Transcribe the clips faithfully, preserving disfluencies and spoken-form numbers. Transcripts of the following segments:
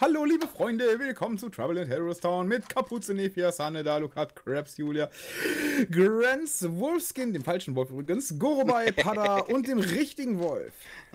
Hallo liebe Freunde, willkommen zu Trouble in Terrorist Town mit Kapuze, Nefia, Sanne, Dalukat, Krabs, Julia, Grants, Wolfskin, dem falschen Wolf übrigens, Gorobai, Pada und dem richtigen Wolf.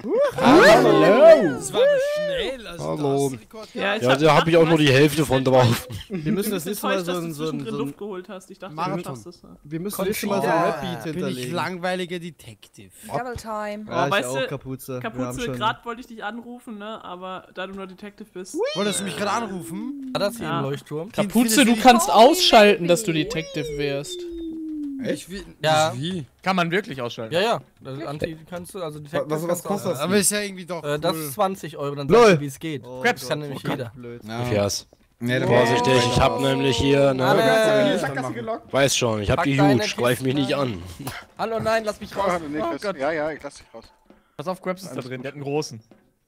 Hallo! Das war schnell. Also Hallo. Ja, Ja, da habe ich auch nur die Hälfte von drauf. Wir müssen das nächste Mal so ein, so ein, so ein Luft geholt hast. Ich dachte, Marathon. du schaffst es. Wir müssen das nächste Mal so ein Ja. Rap-Beat Bin hinterlegen. ich langweiliger Detective. Double Time. Ja, Oh, ich weißt auch, du, Kapuze. Wir haben Kapuze, schon- gerade wollte ich dich anrufen, ne? Aber da du nur Detective bist. Wolltest du mich gerade anrufen? War das hier Ja. im Leuchtturm? Kapuze, du kannst ausschalten, dass du Detective wärst. Echt? Ja. Wie? Kann man wirklich ausschalten? Ja, ja. Das Anti kannst du, also Detective Was, was kannst du kostet auch- das? Aber ist ja irgendwie doch Äh, das cool. ist zwanzig Euro, dann Lol. sagst du, wie es geht. Oh Krebs Gott, kann nämlich okay. jeder. Blöd. Fias. Nee, da Vorsichtig, ich hab nämlich hier, ne, Anne. weiß schon, ich hab Pack die deine Huge, greif mich nicht Kiste. an. Hallo, nein, lass mich raus. Oh, nee, Oh Chris. Gott. Ja, ja, ich lass dich raus. Pass auf, Krebs ist da drin, der hat einen großen.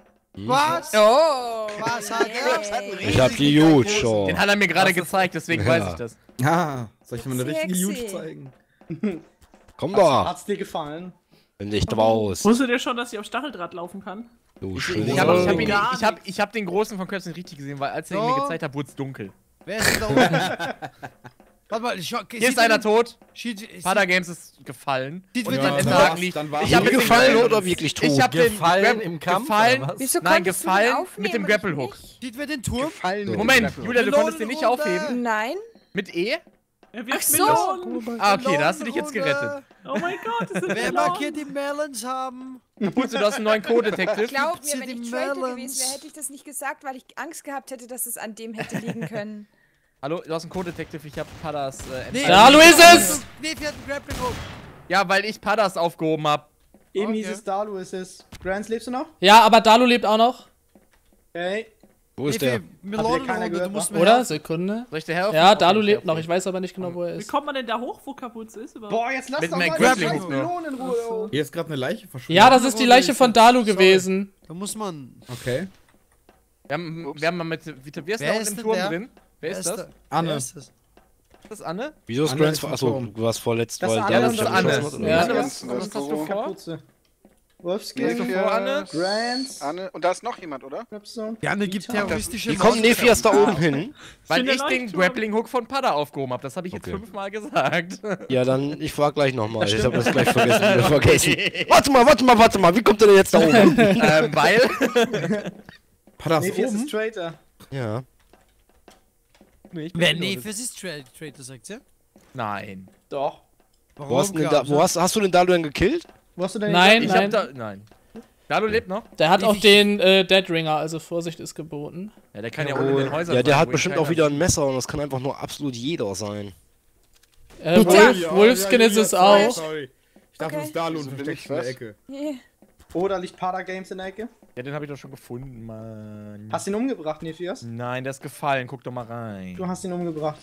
Was? Oh! Was hat er? Ich hab die Huge schon. Den hat er mir gerade gezeigt, deswegen Ja. weiß ich das. Ah, soll ich dir mal eine richtige Sexy. Huge zeigen? Komm da, Hat's dir gefallen? bin nicht raus. Wusstet ihr schon, dass ich auf Stacheldraht laufen kann? Du Ich schöne hab, ich hab, ihn, Gar ich hab, ich hab den großen von Krebs nicht richtig gesehen, weil als er ihn mir So. gezeigt hat, wurde es dunkel. Wer ist denn da oben? Warte mal, ich, Hier ist einer tot. Sieht, Pada Games ist gefallen. Sieht Und wir dann den ist dann er war's, wirklich- dann war's. Ich hab Mir mit gefallen dem- oder wirklich tot? Ich hab den Gefallen Grab- im Kampf, gefallen, oder was? Wieso Nein, konntest du den gefallen aufnehmen mit dem und Grapple ich Hook. nicht? Sieht wir den Turm? Gefallen. Moment, Julia, du konntest den nicht Melonen aufheben. Nein? Mit E? Er Ach wirft so! Melonen. Ah, okay, da hast du dich jetzt gerettet. Oh mein Gott, das sind Wer mag hier Melonen. die Melons haben? Kapuze, du hast einen neuen Code-Detective. Glaub mir, Sie wenn die ich Traitor Melons. gewesen wäre, hätte ich das nicht gesagt, weil ich Angst gehabt hätte, dass es an dem hätte liegen können. Hallo, du hast einen Code-Detective, ich hab Padas äh, Nee, Da, du ist es! Nee, wir hatten Grappling Hook. Ja, weil ich Padas aufgehoben hab. Eben Okay. hieß es Dalu, ist es. Grants, lebst du noch? Ja, aber Dalu lebt auch noch. Okay. Wo ist der? Hat dir keiner Melonenrunde, gehört, du musst wa? mir Oder? helfen. Sekunde. Soll ich dir helfen? Ja, Okay, Dalu ich lebt helf noch. dir. Ich weiß aber nicht genau, wo er Wie ist. kommt man denn da hoch, wo Kapuze ist überhaupt? Boah, jetzt lass Mit doch einem mal Grappling die Hook, scheiß ne? Melonen in Ruhe. Oh. Hier ist gerade eine Leiche verschwunden. Ja, das ist die Leiche von Dalu gewesen. Da muss man... Okay. Wir haben, Ups. wir haben mal mit. Wie, wer ist Wer da ist unten im denn Turm der? drin? Wer ist das? da? Anne. Wer ist das? Ist das Anne? Wieso ist Anne Grants? ist im Achso, Turm. du warst vorletzt, Das weil ist der Anne das und schon das geschossen Anne. hat, oder? Ja. Anne, was, Das was ist hast du so. vor? Kapuze. Was Wolfskin. hast du vor, Anne? Grants. Anne. Und da ist noch jemand, oder? Repzone. Die Anne gibt terroristische Wie kommt Nephias da oben hin? Weil bin der ich den Leuchtturm. Grappling Hook von Pada aufgehoben hab. Das habe ich jetzt Okay. fünfmal gesagt. Ja, dann, ich frag gleich nochmal. Ich hab das gleich vergessen. wieder vergessen. Warte mal, warte mal, warte mal. Wie kommt der denn jetzt da oben? ähm, weil. Padas Nephias oben? ist Traitor. Ja. Nee, ich bin Wer nur nee, das- fürs ist Tra Traitor, sagt sie? Nein. Doch. Warum? Wo hast, du denn da, glaubst du? wo hast, hast du den Dalu denn gekillt? Wo hast du denn Nein, Ich nein. hab da. Nein. Dalu lebt noch? Der hat Nee, auch ich- den äh, Dead Ringer, also Vorsicht ist geboten. Ja, der kann ja ohne den Häusern Ja, der sein, hat wo ihn bestimmt keiner auch wieder ein sieht. Messer und das kann einfach nur absolut jeder sein. Äh, Wolf, Wolfskin ist es auch. Sorry. Ich dachte, Okay. es ist Dalu und So bin versteckt ich, in der was? Ecke. Yeah. Oder liegt Pada Games in der Ecke? Ja, den habe ich doch schon gefunden, Mann. Hast du ihn umgebracht, Nephias? Nein, der ist gefallen. Guck doch mal rein. Du hast ihn umgebracht.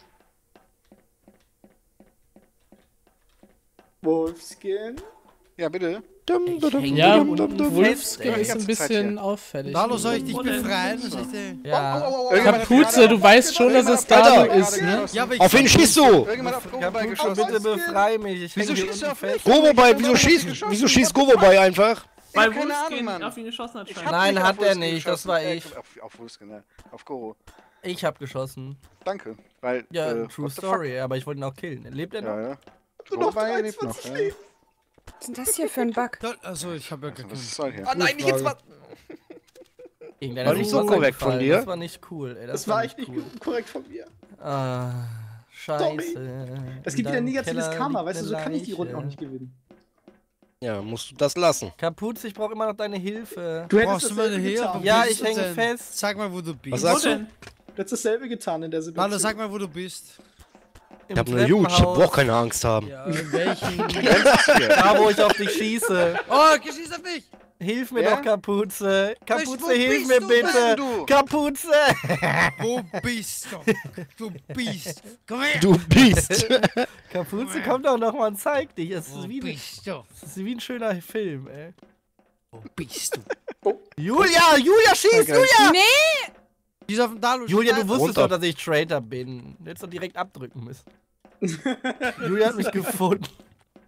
Wolfskin. Ja, bitte. Dum, dum, dum, Ja, dum, dum, dum. Wolfskin ey. ist ein bisschen auffällig. Dalu, soll ich dich Wo denn? befreien? Soll ich dir... Ja. Irgendjemand hat Kapuze, gerade- du weißt schon, dass es Alter, Dalu gerade ist, ne? geschossen. Ja, aber ich Auf wen schießt du? Irgendjemand hat auf Gobo geschossen. bitte befrei mich. Ich Wieso schießt du auf mich? Govobai, wieso schießt, wieso schießt Govobai einfach? Weil Ich hab keine Ahnung, Wolfskin Mann. auf ihn geschossen hat. Ich scheinbar. hab Nein, nicht hat auf er Wolfskin nicht, das geschossen. war Äh, ich. Auf, auf Wolfskin, ja. Auf Goro. Ich hab geschossen. Danke. Weil, Ja, äh, true what the story, aber ich wollte ihn auch killen. Lebt er fuck? noch? Ja, ja. Du noch Wobei, lebt noch, ja. Was ist denn das hier für ein Bug? Da- Also, ich habe ja gar Was keinen... soll hier? Oh nein, nicht jetzt was. War nicht so korrekt von dir. Das war nicht cool, ey. Das war echt nicht korrekt von mir. Ah, scheiße. Es gibt In wieder deinem negatives Keller Karma, liegt weißt du, so eine kann ich die Leiche. Runde auch nicht gewinnen. Ja, musst du das lassen. Kapuze, ich brauche immer noch deine Hilfe. Du hättest Brauchst du meine dasselbe Hilfe? getan. Ja, Wo ich bist du hänge denn? fest. Sag mal, wo du Was bist. sagst Wo du? denn? Du hättest dasselbe getan in der Situation. Dalu, sag mal, wo du bist. Im Ich hab eine Huge, ich Treppenhaus. brauch keine Angst haben. Ja, in welchen? Hier. Da, wo ich auf dich schieße. Oh, schieß auf mich! Hilf mir Ja? doch, Kapuze. Kapuze, wo hilf bist mir du bitte. denn, du? Kapuze. Wo bist du? Du bist. Komm her! Du bist. Kapuze, komm doch noch mal und zeig dich. Es Wo ist, wie, bist du? es ist wie ein schöner Film, ey. Wo bist du? Julia, Julia, schieß, Julia! Nee! Schieß auf den Dalu. Julia, schieß du wusstest runter. doch, dass ich Traitor bin. Du hättest doch direkt abdrücken müssen. Julia hat mich gefunden.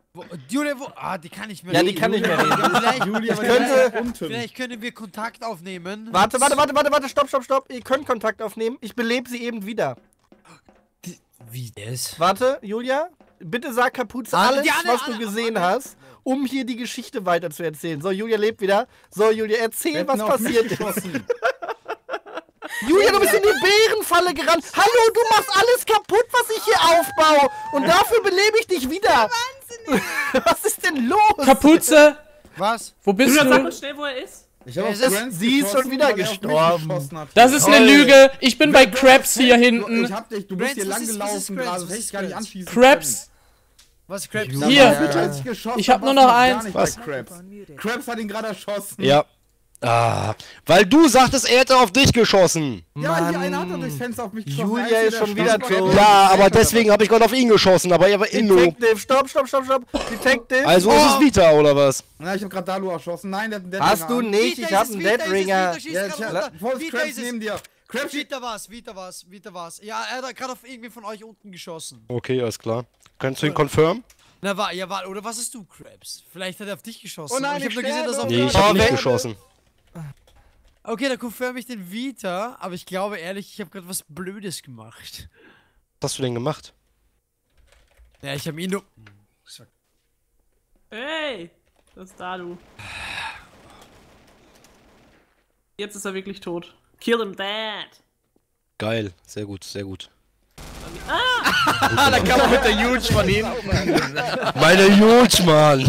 Wo, Julia, wo? Ah, die kann nicht mehr Ja, reden. die kann nicht mehr reden. Vielleicht, Julia, aber könnte- die ist unten. vielleicht können wir Kontakt aufnehmen. Warte, warte, warte, warte, warte, stopp, stopp, stopp. Ihr könnt Kontakt aufnehmen. Ich belebe sie eben wieder. Wie das? Warte, Julia, bitte sag Kapuze Ah, alles, die Anne, was du Anne, gesehen Anne. hast, um hier die Geschichte weiter zu erzählen. So, Julia lebt wieder. So, Julia, erzähl, Wer hat was denn auf mich passiert ist. geschossen? Julia, du bist in die Bärenfalle gerannt. Hallo, du machst alles kaputt, was ich hier aufbaue. Und dafür belebe ich dich wieder. Wahnsinnig. Was ist denn los? Kapuze, Was? wo bist Julia, sag du? mal schnell, wo er ist. Ich hab Ja, auf es ist- Grants sie ist schon geschossen, wieder weil er auf mich gestorben. geschossen hat. Das ist eine Toll. Lüge. Ich bin bei Krabs hier Du, hinten. ich hab dich, du bist Grants, hier was lang ist- was ist gelaufen Grants? gerade, Was hätte ist ich gar nicht Grants? anschießen Krabs, Was, Krabs? können. Hier. Na, Bitte, als ich geschossen Ich hab hab, nur warst noch du gar eins. nicht Was? bei Krabs. Krabs hat ihn gerade erschossen. Ja. Ah, weil du sagtest, er hätte auf dich geschossen. Ja, hier einer hat doch durchs Fenster auf mich geschossen. Julia Einziger, ist schon der wieder stand tot. bei- Ja, aber deswegen habe ich gerade auf ihn geschossen, aber er war Inno. Detective, stopp, stopp, stopp, stopp. Detective. Also ist es Vita, oder was? Na, ich hab gerade Dalu erschossen. Nein, der hat einen Hast Deadringer du an. nicht? Ich hab einen Deadringer. Ja, ich hab volles Vita Krabs ist es. neben dir. Krabs, Vita war's, Vita war's, Vita war's. Ja, er hat gerade auf irgendwie von euch unten geschossen. Okay, alles klar. Kannst du ihn confirm? Na, war, ja, war, oder was hast du, Krabs? Vielleicht hat er auf dich geschossen. Oh nein, ich hab ich nur gesehen, dass er auf Nee, ich dich habe Oh, nicht wenn- geschossen. Okay, dann confirm ich den Vita, aber ich glaube ehrlich, ich habe gerade was Blödes gemacht. Was hast du denn gemacht? Ja, ich habe ihn nur. Hey, das ist Dalu. Jetzt ist er wirklich tot. Kill him dead. Geil, sehr gut, sehr gut. Ah, da kann man mit der Huge von hinten. Meine Huge, Mann.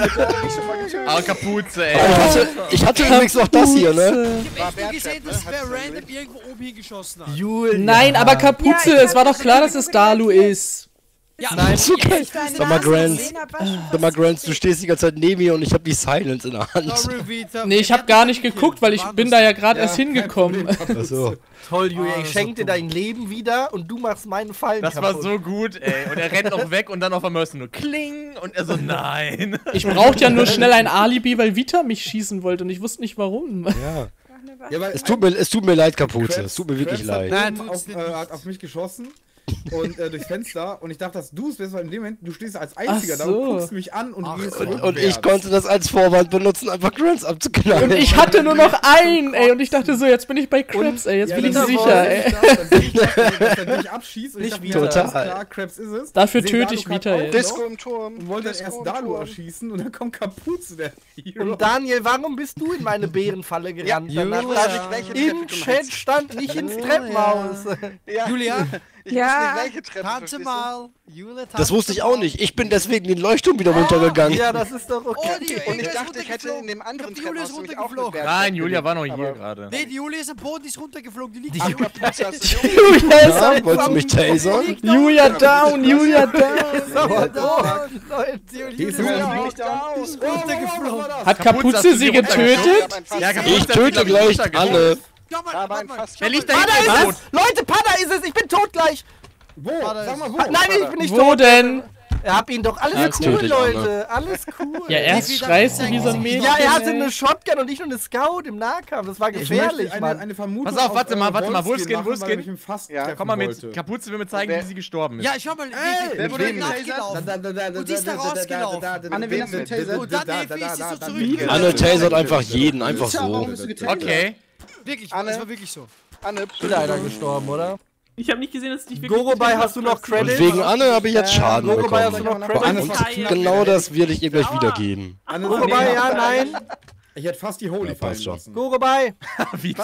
Ah, Kapuze, Ich hatte, ich hatte übrigens noch das hier, ne? Ich hab echt nur gesehen, dass wer random irgendwo oben hingeschossen hat. Julia. Nein, aber Kapuze, Ja, ich es war hab doch mich klar, schon dass es gedacht, Dalu ist. Ja, Nein, Ist okay. Deine Sag mal, Nase Grants. gesehen hab, war schon Sag mal, fast Grants, du spät. stehst die ganze Zeit neben mir und ich habe die Silence in der Hand. Sorry, Vita. Nee, ich Wir hab gar hatten nicht gekillt. geguckt, weil ich Waren bin das- da ja gerade Ja, erst kein hingekommen. Problem. Achso. Toll, Julia, Ah, ich das schenke war dir dumm. dein Leben wieder und du machst meinen Fallen Das kaputt. war so gut, ey. Und er rennt noch weg und dann auf einmal hörst du nur Kling und er so, nein. Ich brauchte ja nur schnell ein Alibi, weil Vita mich schießen wollte und ich wusste nicht warum. Ja. Ja, weil Es tut mir, es tut mir leid, Kapuze. Krabs- Es tut mir wirklich Krabs hat leid. Nein, oben tut's auf, dir äh, nicht. hat auf mich geschossen und äh, durchs Fenster und ich dachte, dass du es bist, weil in dem Moment, du stehst als Einziger Ach da so. und guckst mich an und gehst Und, rückwärts. und ich konnte das als Vorwand benutzen, einfach Grants abzuknallen. Und ich hatte nur noch einen, ey, und ich dachte so, jetzt bin ich bei Krabs, ey, jetzt Ja, bin ich dann sicher, wollte ey. ich das, dann bin ich das, dass er dich abschießt und ich Nicht dachte, Vita. ja, alles Total. klar, Krabs ist es. Dafür Sehe töte Dalu ich gerade Vita auch jetzt. Disco noch im Turm. Und wollte dann Disco erst im Dalu Turm. erschießen und dann kommt Kapuze, der Hero. Und Daniel, warum bist du in meine Bärenfalle gerannt? Ja, Danach, Julia. dass Welche ich Treppe im du Chat meinst? stand, nicht ins Treppenhaus. Ja, Julia, ich Ja. wusste nicht, welche Treppe, tanze verstehst du? mal. Julia, tanze Das wusste ich auch mal. nicht. Ich bin deswegen den Leuchtturm wieder runtergegangen. Ja, das ist doch Oh, okay. die, Und ich Julia ist dachte, ich hätte in dem anderen Ich glaub, die Julia Treppenhaus ist nämlich auch mit runtergeflogen. Bergtreppenhaus Nein, Julia war noch hier aber- gerade. Nee, die Julia ist am Boden, die ist runtergeflogen. Die liegt Die auf Ach, Kapuze, hast du die Julia ist Ja, am wolltest du mich tasern? Die liegt auf- Julia down, Julia down. Aber Da. doch, Leute. Die Julia Die ist ist sogar runter- nicht da. die ist runtergeflogen. Hat Kapuze, hast Kapuze du sie die getötet? Ja, Kapuze Ich hat töte glaub ich, gleich runtergeschossen. alle. Schau mal, Aber warte ein mal. fast- Schau Wer liegt mal. da Pada hinten? ist tot? es! Leute, Pada ist es! Ich bin tot gleich! Wo? Vater Sag ist- mal wo. Ah, nein, ich bin nicht Wo tot! denn? Er hab ihn doch. Alles Jetzt cool, töte ich Leute. Alles cool. Ja, erst Wie viel schreist du darf wie ich so ein sagen? Mädchen. Ja, er hatte ey. eine Shotgun und nicht nur eine Scout im Nahkampf. Das war Ich gefährlich, möchte eine, Mann. eine Vermutung Pass auf, warte mal, äh, warte mal, Wolfskin Wolfskin, machen, weil er Wolfskin. mich im Fass Ja, treffen Komm mal wollte. mit. Kapuze will mir zeigen, Wer- wie sie gestorben ist. Ja, schau mal, Ey, wie wer wurde wem? nachgelaufen. Und die ist da rausgelaufen. Anne, wen hast du getasert? Und dann Evi ist sie so zurückgelaufen. Anne tasert einfach jeden, einfach Tja, so. warum bist du getasert? Okay. Wirklich, Anne. das war wirklich so. Anne, Wieder einer gestorben, oder? Ich habe nicht gesehen, dass ich dich wirklich. Gorobei, getötet hast du hab, noch Krabs. Credits? Und wegen Anne habe ich jetzt Schaden Gorobei, hast du bekommen. noch Aber Anne Credits? ist Credits? fast Genau das werde ich ihr gleich wiedergeben. Anne ist Gorobei, neben- ja, nein. Ich hätte fast die Holy Ja, fallen passt schon. lassen. Gorobei. Vita.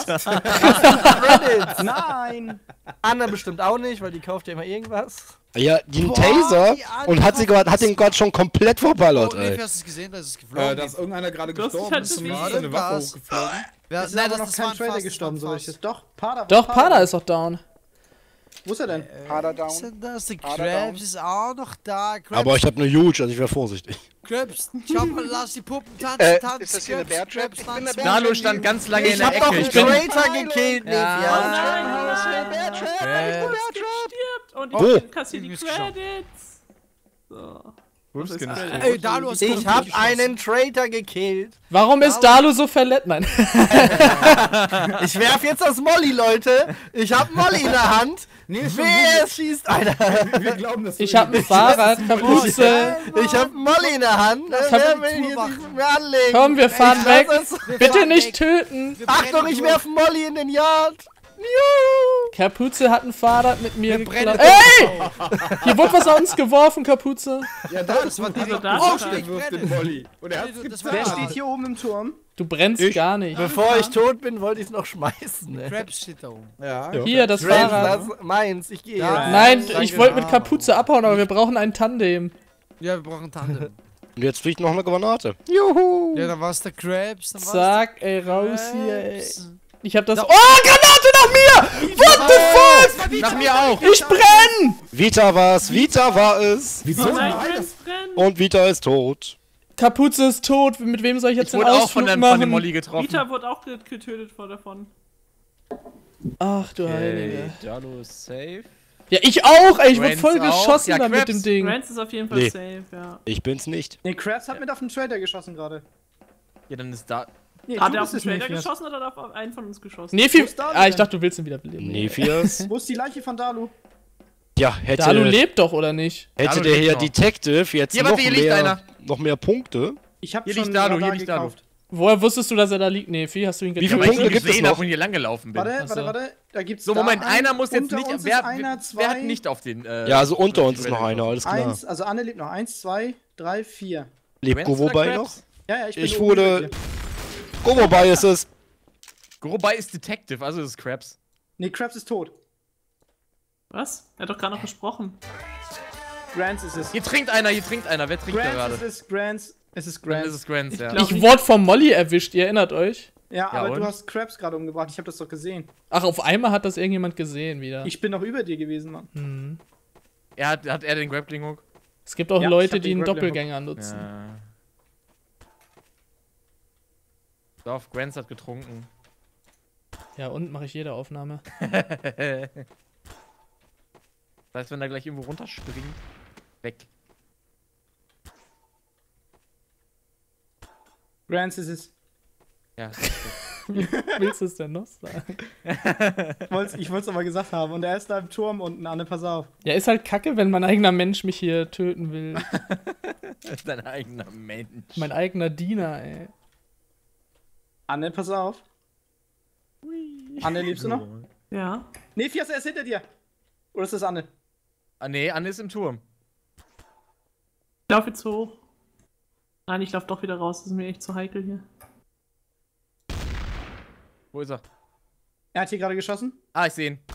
Credits. Nein! Anna bestimmt auch nicht, weil die kauft ja immer irgendwas. Ja, den Boah, Taser die Anne und hat sie gerade, hat den Gott schon komplett verballert, Oh, Evi, ey. hast du es gesehen? Das ist Äh, geflogen. dass irgendeiner gerade Du hast dich gestorben halt ist und bewegt. ist eine Waffe Was? hochgeflogen. Wer, Es ist nein, aber das, noch das kein war ein Trader Fass, gestorben, das so war ein richtig. Doch, Pada. Doch, Pada. Pada ist doch down. Wo ist er denn? Pada Was down. ist denn das? Der Pada Krabs ist auch noch da. Krabs, Aber ich habe eine Huge, also ich wäre vorsichtig. Krabs, schau mal, lass die Puppen tanzen, Äh, tanzen. ist das hier eine Krabs, Bear Trap? Krabs, Ich bin eine tanzen. Bear Dalu stand ganz lange in Ich der hab doch Ecke. einen Ich bin. Traitor gekillt, Nevi. Oh Ja. nein, oh Das ist eine nein. Bear Trap. Krabs. Stirbt. Und Wo? ich kassiere die Irgendwie ist gestorben. Credits. So. Wolfskin ist tot. Ey, Dalu hast Ich hab einen Traitor gekillt. Warum ist Dalu so verletzt? Nein. Ich werf jetzt das Molly, Leute. Ich hab Molly in der Hand. Nee, ist schon Wer gut. schießt, Alter? Wir, wir glauben, dass du Ich hab ein Fahrrad, Kapuze. Ich hab einen Molly in der Hand. Ne? hab Wer die will Tour hier machen. sich mit mir anlegen? Komm, wir fahren Ich weg. lass es. Bitte fahren nicht weg. töten. Wir Achtung, brennen ich durch. werf einen Molly in den Yard. Juhu. Kapuze hat ein Fahrrad mit mir Wir brennen geklaut. Ey! Hier wurde was an uns geworfen, Kapuze. Ja, da Das war Also direkt da Oh, ist der er. wirft den Molly. Und er hat's Das war- Wer getan. steht hier oben im Turm? Du brennst Ich. gar nicht. Bevor ich tot bin, wollte ich es noch schmeißen. Ne? Krabs steht da oben. Ja. Hier, das Friends, Fahrrad. das ist meins. Ich gehe Ja. jetzt. Nein, Danke. ich wollte mit Kapuze abhauen, aber wir brauchen ein Tandem. Ja, wir brauchen Tandem. Und jetzt fliegt noch eine Granate. Juhu. Ja, dann war's der Krabs. Dann war's Zack, ey, der raus hier, ey. Krabs. Ich hab das. Da- Oh, Granate nach mir! What the fuck? Nach mir auch. Ich brenn! Vita war's, Vita war es. Wieso? Nein, Nein, das- Friends brennen. Und Vita ist tot. Kapuze ist tot. Mit wem soll ich jetzt Ich den wurde auch Ausflug von dem, machen? von dem Molly getroffen. Vita wurde auch get- getötet vor davon. Ach du Heilige. Dalu ist safe. Ja, ich auch, ey. Ich wurde Grants voll auch. geschossen Ja, da mit Krabs. dem Ding. Grants ist auf jeden Fall Nee. safe, ja. Ich bin's nicht. Nee, Krabs hat mit auf den Trader geschossen gerade. Ja, dann ist da. Nee, Hat du er auf bist den es Trader nicht. geschossen oder hat er auf einen von uns geschossen? Nee, viel. Wo ist Dalu Ah, ich denn? dachte, du willst ihn wiederbeleben. Nephias. Wo ist die Leiche von Dalu? Ja, hätte, Dalu lebt doch, oder nicht? hätte Dalu der lebt hier noch. Detective jetzt Hier, noch, warte, hier liegt mehr, einer. noch mehr Punkte. Ich hab Hier schon liegt Dalu, Radar hier liegt Dalu. gekauft. Woher wusstest du, dass er da liegt? Nee, Vieh, hast du ihn Wie getötet? viele Weil ich ihn Punkte gibt es gesehen noch? habe und hier lang gelaufen bin. Warte, Ach warte, so. warte. Da gibt's So, da Moment, einen. einer muss jetzt Unter nicht. uns Wer, ist einer, zwei, wer hat nicht auf den. Äh, Ja, also unter uns ist Trader noch einer, alles klar. Eins, also Anne lebt noch. Eins, zwei, drei, vier. Lebt Grants Gorobai oder noch? Krabs? Ja, ja, ich bin Ich oben wurde. mit dir. Gorobai ist es. Gorobai ist Detective, also ist es Krabs. Nee, Krabs ist tot. Was? Er hat doch gerade noch gesprochen. Grants ist es. Hier trinkt einer, hier trinkt einer. Wer trinkt da Grants gerade? ist es, Grants. Es ist Dann ist Grants. es Grants, ja. glaub- Ich wurde vom Molly erwischt, ihr erinnert euch? Ja, aber und? du hast Krabs gerade umgebracht. Ich habe das doch gesehen. Ach, auf einmal hat das irgendjemand gesehen wieder. Ich bin noch über dir gewesen, Mann. Hm. Er hat, hat er den Grappling Hook? Es gibt auch Ja, ich Leute, hab die den einen Grappling Doppelgänger nutzen. Ja. Dorf, Grants hat getrunken. Ja, und mache ich jede Aufnahme. Das heißt, wenn er gleich irgendwo runterspringt, weg. Grants ist es. Ja. Willst du es denn noch sagen? Ich wollt's- Ich wollte es aber gesagt haben. Und er ist da im Turm unten, Anne, pass auf. Ja, ist halt kacke, wenn mein eigener Mensch mich hier töten will. Das ist dein eigener Mensch. Mein eigener Diener, ey. Anne, pass auf. Anne, lebst du noch? Ja. Nee, Fias, er ist hinter dir. Oder ist das Anne? Ah, nee, Anne ist im Turm. Ich lauf jetzt hoch. Nein, ich lauf doch wieder raus. Das ist mir echt zu heikel hier. Wo ist er? Er hat hier gerade geschossen? Ah, ich sehe ihn.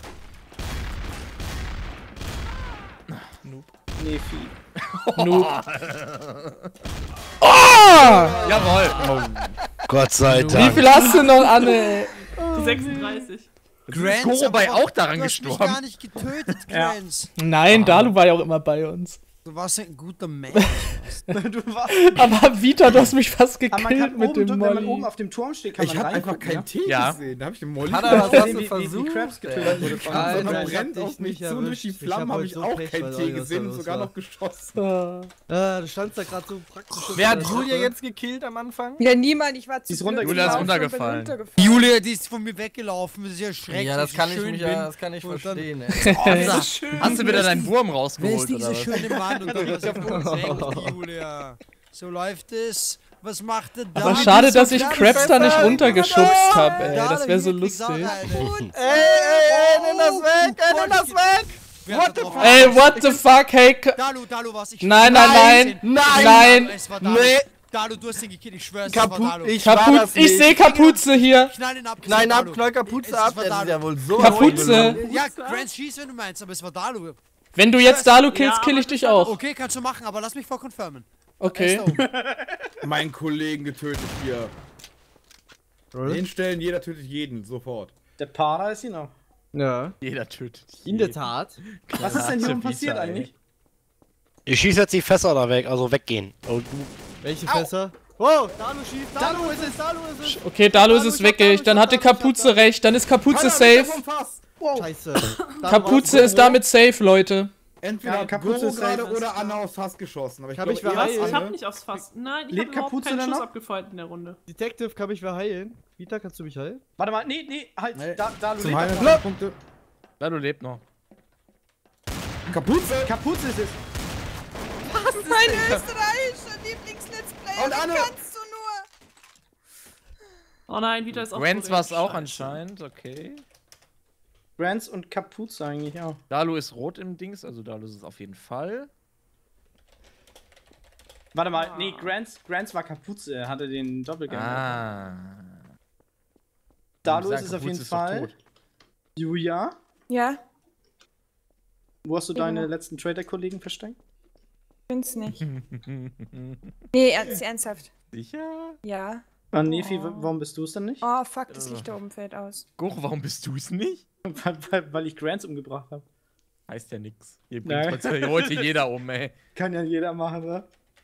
Nee, Vieh. Noob. Jawohl. Gott sei Wie Dank. viel hast du noch, Anne, ey? sechsunddreißig. Ist Gorobai auch daran du hast mich gestorben? gar nicht getötet, Ja. Grants. Nein, Dalu war ja auch immer bei uns. Du warst ein guter Mensch. Du warst. Aber Vita, du hast mich fast Aber man gekillt kann mit oben, dem wenn man oben Molly. auf dem Turm steht, kann Ich man hab einfach reingucken, kein Tee Ja. gesehen. Da hab ich den Molly Hat er was ja? hast Wie, du wie, wie versucht? Krabs getötet wurde von Alter, Alter, man ich brennt hab auf dich mich nicht zu und durch die erwischt. Ich Flammen hab habe heute ich so auch Pech, kein weil Tee irgendwas gesehen da und los sogar war. noch geschossen. Ah. Ah, du standst da gerade so praktisch. Wer hat Julia jetzt gekillt am Anfang? Ja, niemand. Ich war zu Die ist Glück runtergefallen. Julia ist drauf und bin runtergefallen. runtergefallen. Julia, die ist von mir weggelaufen. Das ist ja schrecklich. Ja, das kann wie ich schön mich bin. ja, das kann ich Und dann- verstehen. Ey. Hast du wieder deinen Wurm Wer ist rausgeholt, oder dieser was? schöne Mann? Und dann was auf uns hängt, die Julia. So läuft es. Was macht er da? Aber schade, dass ich so Krabs da nicht runtergeschubst hab, ey. Da, Das wäre so hier kriegt's auch lustig. eine. Ey, ey, ey, nimm das weg, ey, nimm das weg! Wer What hat the drauf fuck? Ey, what the fuck, hey. K- Dalu, Dalu, was? Ich Nein, nein, nein. Nein, Nein. Es war Dalu. Nee. Dalu, du hast den gekillt, ich schwör's, es war Kaputt, Dalu. ich war Kaput, das ich nicht. sehe Kapuze hier. Knall ihn ab, es Klein war ab, Dalu. knall Kapuze Es ab, war das ist Dalu. ja wohl so. Kapuze. Ja, Grants schieß, wenn du meinst, aber es war Dalu. Wenn du jetzt Dalu killst, Ja, kill aber ich dich das auch. Okay, kannst du machen, aber lass mich vorkonfirmen. Okay. Meinen Kollegen getötet hier. Hinstellen, jeder tötet jeden, sofort. Der Para ist hier noch. Ja, Jeder tötet. in der Tat. Was ist denn hier oben Vita, passiert ey. eigentlich? Ich schieße jetzt die Fässer da weg, also weggehen. Oh, du. Welche Fässer? Oh, Dalu schießt, Dalu ist es, Dalu ist es. Okay, Dalu ist Dalu, es ich hab weg, ey. Dalu, Dann ich hab hatte Dalu, ich hab Kapuze Dalu. recht. Dann ist Kapuze Keiner safe. weg vom Fass. Scheiße. Kapuze ist damit safe, Leute. Entweder Ja, hat Kapuze Goro ist gerade safe. oder Anna aufs Fass geschossen. Aber ich Hab glaube, ich eher verheilt? Was? Ich hab Anne. nicht aufs Fass. Nein, ich Lebt hab überhaupt Kapuze keinen denn Schuss noch? abgefeuert in der Runde. Detective, kann ich wer heilen? Vita, kannst du mich heilen? Warte mal, nee, nee, halt. Nee. Da, Dalu Zum lebt Heilen noch. Punkte. Dalu lebt noch. Kapuze! Kapuze ist es. Mein österreichischer Lieblings-Let's Player. Und Anne. Wie kannst du nur? Oh nein, Vita ist auch Grants korrekt. war es auch Scheiße. anscheinend, okay. Grants und Kapuze eigentlich auch. Dalu ist rot im Dings, also Dalu ist es auf jeden Fall. Warte mal, nee, Grants, Grants war Kapuze, er hatte den Doppelgänger. Ah. Dalu Ich ist sag, es auf Kapuze jeden ist doch Fall. tot. Julia, Ja, wo hast du Ja. deine letzten Trader-Kollegen versteckt? bin's nicht. Nee, ernst, ernsthaft. Sicher? Ja. Ah, Nefi, w- warum bist du es denn nicht? Oh, fuck, das Licht da oben fällt aus. Goro, warum bist du es nicht? Weil, weil, weil ich Grants umgebracht habe. Heißt ja nix. Hier Nein. bringt heute heute jeder um, ey. Kann ja jeder machen, ne?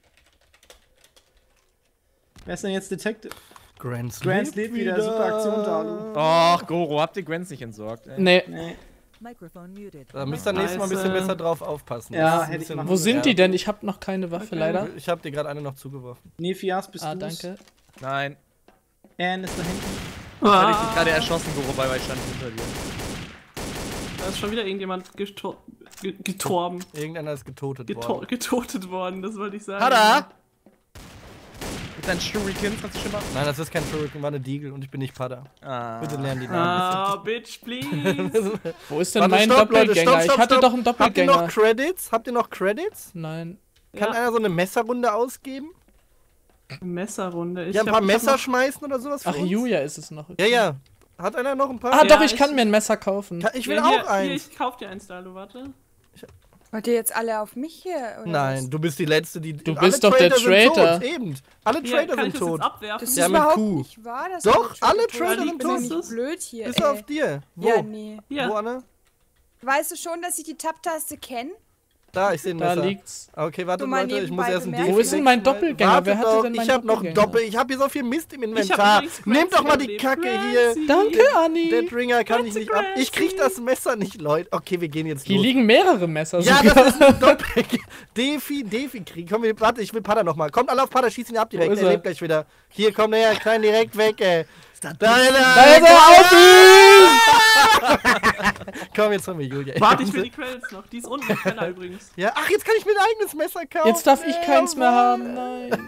Wer ist denn jetzt Detective? Grants Grants lebt wieder, super Aktion, Dalu. Och, Goro, habt ihr Grants nicht entsorgt, ey? Nee. Nee. Da müsst ihr nächstes Mal ein bisschen Scheiße. besser drauf aufpassen. Ja, Das ist ein hätte ich bisschen- machen Wo sind ja. die denn? Ich habe noch keine Waffe, leider. Ich hab dir gerade eine noch zugeworfen. Nefias, bist Ah, du's? danke. Nein. Anne ist da hinten. Ich hab dich Ah, gerade erschossen, Goro, weil ich stand hinter dir. da ist schon wieder irgendjemand getor ge getorben. Irgendeiner ist getotet Getor worden. getotet worden, das wollte ich sagen. Pada! Mit deinen Shurikens, kannst du schon mal. Nein, das ist kein Shuriken, war eine Deagle und ich bin nicht Pada. Ah. Bitte lernen die Namen. Ah, bitch, please. Wo ist denn Warte, mein stopp, Leute, Doppelgänger? stopp, stopp, ich hatte stopp. doch einen Habt ihr noch Doppelgänger. Credits? Habt ihr noch Credits? Nein. Kann Ja. einer so eine Messerrunde ausgeben? Messerrunde. Ich Ja, ein hab- paar ich hab Messer noch- schmeißen oder sowas? für Ach, uns? Julia ist es noch. Ja, ja. Hat einer noch ein paar? Ah, Ja, doch, ich ich- kann mir ein Messer kaufen. Ka- Ich will Ja, auch hier, eins. Hier, ich kauf dir eins, Dalu, warte. Wollt ihr jetzt alle auf mich hier? Oder Nein, du bist die Letzte, die. Du alle bist doch der Sind Traitor. tot, eben. Alle Hier, Trader kann ich sind das tot. jetzt abwerfen? Das ist Ja, mit überhaupt Q. nicht wahr. dass Doch, alle alle tot Trader sind. sind Ich bin tot. doch nicht blöd hier, Bis ey. auf dir. Wo? Ja, nee. Hier. Wo, Anne? Weißt du schon, dass ich die Tab-Taste kenne? Da, ich sehe ein Da Messer. liegt's. Okay, warte, Du mal Leute, ich muss nebenbei erst ein bemerken. Defi Wo ist denn mein wechseln, weil- Doppelgänger? Warte Wer hatte doch, denn meinen ich hab noch ein Doppelgänger? Doppel. Ich hab hier so viel Mist im Ich Inventar. hab übrigens Nehmt doch mal die überlebt. Kacke hier. Crazy. Danke, Anni. Der Dringer kann ich Crazy, nicht ab. Ich krieg crazy. das Messer nicht, Leute. Okay, wir gehen jetzt Hier los. liegen mehrere Messer Ja, sogar. das ist ein Doppel. Defi, Defi krieg. Komm, wir- warte, ich will Pada nochmal. Kommt alle auf Pada, schieß ihn ab direkt. Wo ist Er er? lebt gleich wieder. Hier, komm her, klein direkt weg, ey. Da ist er. Da ist er, auf ihn! Komm, jetzt haben wir Julia. Warte, ich will die Credits noch. Die ist unten im Keller übrigens. Ja, ach, jetzt kann ich mir ein eigenes Messer kaufen. Jetzt darf ich keins mehr haben, nein.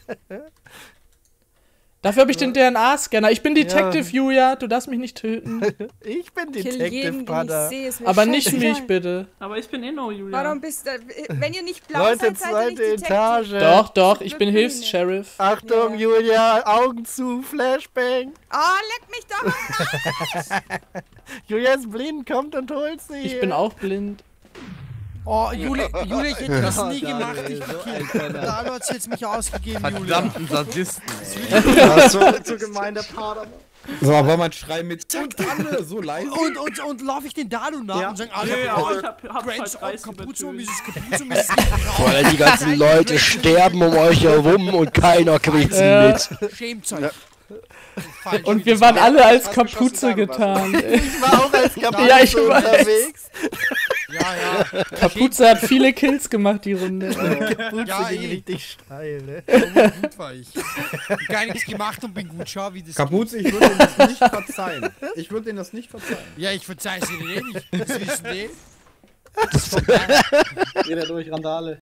Dafür habe ich den D N A-Scanner. Ich bin Detective, Julia. Du darfst mich nicht töten. Ich bin Kill Detective jeden, den ich Pada. sehe. ist mir Aber nicht scheißegal. mich, bitte. Aber ich bin Inno, Julia. Warum bist du... Wenn ihr nicht blau Leute, seid, seid ihr nicht zweite Detective. Etage. Doch, doch, ich bin Glück Hilfs-Sheriff. Achtung, Ja. Julia, Augen zu, Flashbang. Oh, leck mich doch mal. Julia ist blind, kommt und holt sie. Ich bin auch blind. Oh, Julia, Julia, ich hätte das nie Ja, gemacht. ey, Ich so okay. Da hat's jetzt mich ausgegeben, Julia. Verdammten Sadisten. Ja, so, so gemein, der Pader. So, aber man schreiben mit und Anne so leise. Und, und, und laufe ich den Dalu nach Ja. und sage, alle, Nee, aber ich hab, hab Grants, halt oh, Reis Kapuze um übertönt. dieses Kapuze um dieses Kapuze. Weil die ganzen Leute sterben um euch herum und keiner kriegt sie Ja. mit. Schämt euch. Falsch. Und wir waren alle als Hast geschossen, Kapuze Dalu, getan. Ich war auch als Kapuze Ja, ich weiß. unterwegs. Ja, ja. Kapuze hat viele Kills gemacht, die Runde. Kapuze Ja, ging eh. richtig steil, ne? Aber gut war ich. Hab gar nichts gemacht und bin gut. Schau, wie das Kapuze, ich würde Ihnen das nicht verzeihen. Ich würde Ihnen das nicht verzeihen. geht. Ja, ich verzeih's dir eh nicht. Das wissen die. Geht er durch, Randale.